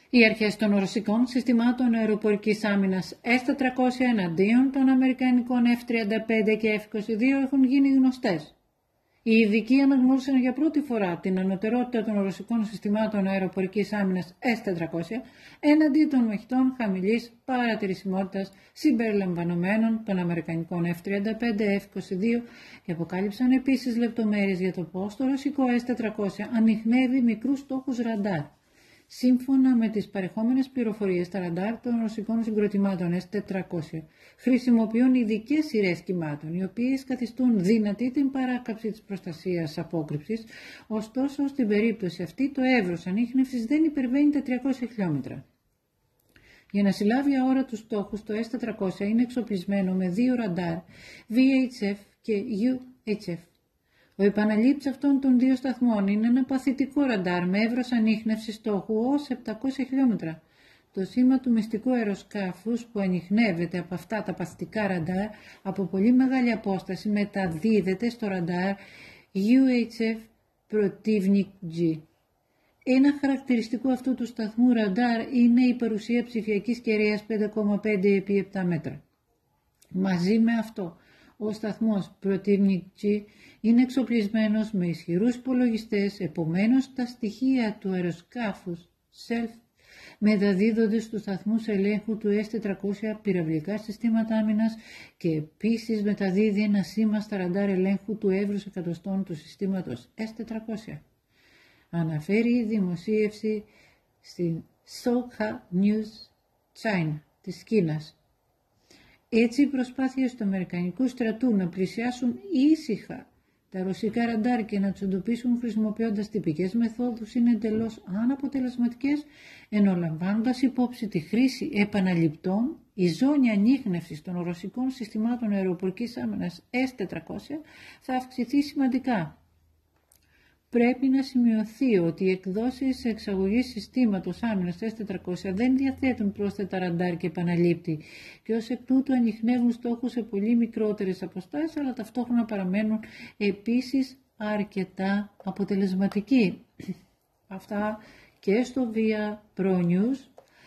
Οι αρχές των ρωσικών συστημάτων αεροπορικής άμυνας S-400 εναντίον των αμερικανικών F-35 και F-22 έχουν γίνει γνωστές. Οι ειδικοί αναγνώρισαν για πρώτη φορά την ανωτερότητα των ρωσικών συστημάτων αεροπορικής άμυνας S-400 έναντι των μαχητών χαμηλής παρατηρησιμότητας συμπεριλαμβανομένων των αμερικανικών F-35, F-22 και αποκάλυψαν επίσης λεπτομέρειες για το πώς το ρωσικό S-400 ανιχνεύει μικρούς στόχους ραντάρ. Σύμφωνα με τις παρεχόμενες πληροφορίες, τα ραντάρ των ρωσικών συγκροτημάτων S-400 χρησιμοποιούν ειδικές σειρές κυμάτων, οι οποίες καθιστούν δυνατή την παράκαψη της προστασίας απόκρυψης, ωστόσο στην περίπτωση αυτή το εύρος ανίχνευσης δεν υπερβαίνει τα 300 χιλιόμετρα. Για να συλλάβει αόρατους στόχους, το S-400 είναι εξοπλισμένο με δύο ραντάρ VHF και UHF. Ο επαναλήπτης αυτών των δύο σταθμών είναι ένα παθητικό ραντάρ με εύρος ανίχνευσης στόχου ως 700 χιλιόμετρα. Το σήμα του μυστικού αεροσκάφους που ανιχνεύεται από αυτά τα παθητικά ραντάρ από πολύ μεγάλη απόσταση μεταδίδεται στο ραντάρ UHF Protivnik G. Ένα χαρακτηριστικό αυτού του σταθμού ραντάρ είναι η παρουσία ψηφιακής κεραίας 5,5 επί 7 μέτρα. Μαζί με αυτό, ο σταθμός Protivnik G είναι εξοπλισμένος με ισχυρούς υπολογιστές, επομένως τα στοιχεία του αεροσκάφους SELF μεταδίδονται στους σταθμούς ελέγχου του S-400 πυραυλικά συστήματα άμυνας και επίσης μεταδίδει ένα σήμα στα ραντάρ ελέγχου του εύρους εκατοστών του συστήματος S-400. Αναφέρει η δημοσίευση στην Soha News China της Κίνας. Έτσι οι προσπάθειες του Αμερικανικού στρατού να πλησιάσουν ήσυχα τα ρωσικά ραντάρ και να τους εντοπίσουν χρησιμοποιώντας τυπικές μεθόδους είναι εντελώς αναποτελεσματικές, ενώ λαμβάνοντας υπόψη τη χρήση επαναληπτών, η ζώνη ανίχνευσης των ρωσικών συστημάτων αεροπορικής άμυνας S-400 θα αυξηθεί σημαντικά. Πρέπει να σημειωθεί ότι οι εκδόσεις εξαγωγής συστήματος άμυνας S-400 δεν διαθέτουν πρόσθετα ραντάρ και επαναλήπτη και ως εκ τούτου ανιχνεύουν στόχους σε πολύ μικρότερες αποστάσεις, αλλά ταυτόχρονα παραμένουν επίσης αρκετά αποτελεσματικοί. Αυτά και στο VIA Pro News.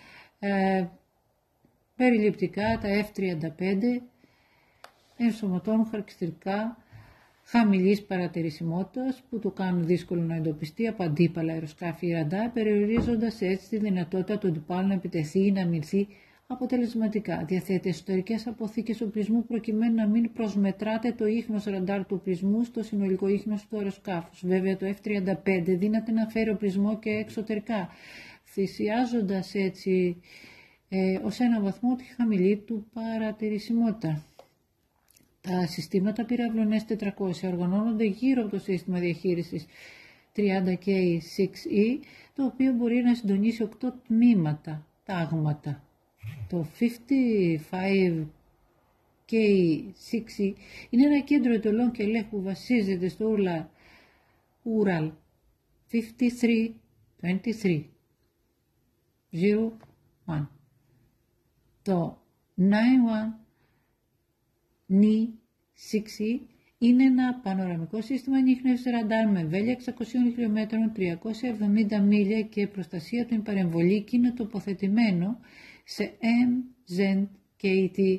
Περιληπτικά τα F-35 ενσωματώνουν χαρακτηριστικά χαμηλής παρατηρησιμότητας που το κάνουν δύσκολο να εντοπιστεί από αντίπαλα αεροσκάφη ή ραντάρ, περιορίζοντας έτσι τη δυνατότητα του αντιπάλου να επιτεθεί ή να αμυνθεί αποτελεσματικά. Διαθέτει εσωτερικές αποθήκες οπλισμού προκειμένου να μην προσμετράται το ίχνος ραντάρ του οπλισμού στο συνολικό ίχνος του αεροσκάφους. Βέβαια το F-35 δύναται να φέρει οπλισμό και εξωτερικά, θυσιάζοντας έτσι ως ένα βαθμό τη χαμηλή του παρατηρησιμότητα. Τα συστήματα πυράβλων S-400 οργανώνονται γύρω από το σύστημα διαχείρισης 30K6E, το οποίο μπορεί να συντονίσει 8 τμήματα, τάγματα. Το 55K6E είναι ένα κέντρο εντολών και ελέγχου που βασίζεται στο Ural 532301. Το 91Ni6E είναι ένα πανοραμικό σύστημα ανίχνευσης ραντάρ με εμβέλεια 600 χιλιόμετρων, 370 μίλια και προστασία του παρεμβολή και είναι τοποθετημένο σε MZKT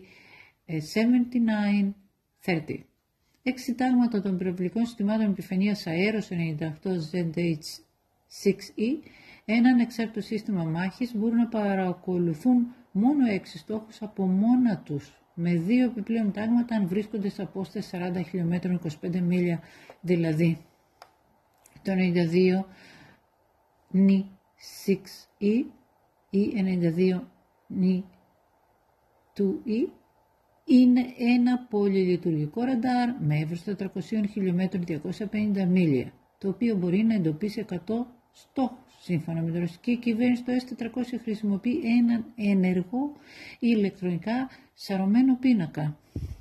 7930. 6 τάγματα των πυραυλικών συστημάτων επιφανείας αέρος 98ZH6E, ένα ανεξάρτητο σύστημα μάχης, μπορούν να παρακολουθούν μόνο 6 στόχους από μόνα τους, με 2 επιπλέον τάγματα αν βρίσκονται σε απόσταση 40 χιλιόμετρων, 25 μίλια δηλαδή. Το 92 Ni6E ή 92 Ni2E είναι ένα πολυλειτουργικό ραντάρ με εύρος 400 χιλιόμετρων, 250 μίλια, το οποίο μπορεί να εντοπίσει 100 στόχους. Σύμφωνα με την ρωσική κυβέρνηση, το S-400 χρησιμοποιεί έναν ενεργό ηλεκτρονικά σαρωμένο πίνακα.